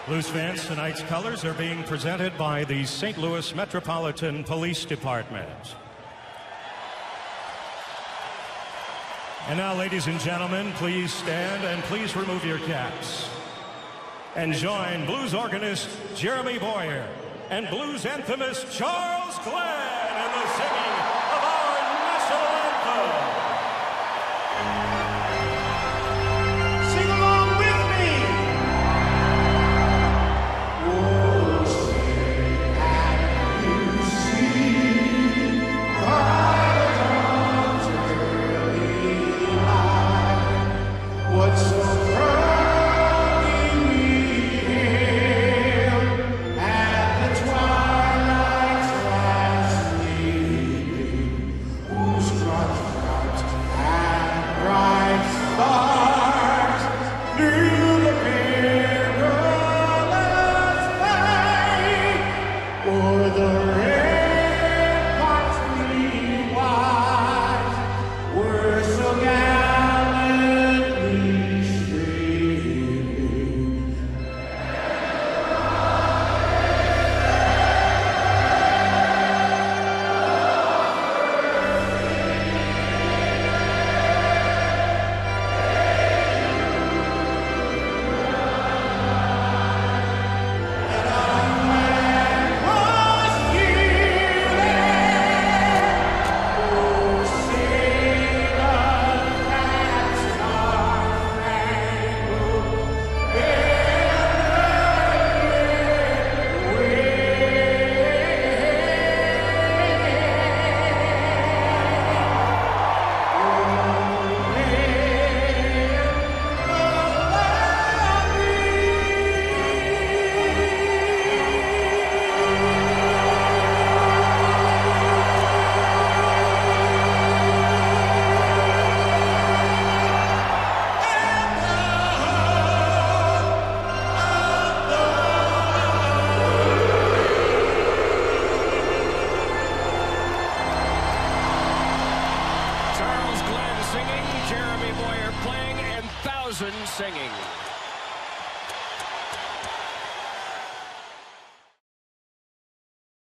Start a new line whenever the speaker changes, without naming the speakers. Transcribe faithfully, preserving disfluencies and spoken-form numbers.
Blues fans, tonight's colors are being presented by the Saint Louis Metropolitan Police Department. And now, ladies and gentlemen, please stand and please remove your caps. And join blues organist Jeremy Boyer and blues anthemist Charles Glenn in the singing of our national anthem.
Sing along with me. Oh, say, have you seen by the dawn's early light what so proudly we hailed at the twilight's last gleaming, whose broad stripes and bright stars through the perilous fight o'er the ramparts three wide were so gallantly streaming.
Charles Glenn singing, Jeremy Boyer playing, and Thousand singing.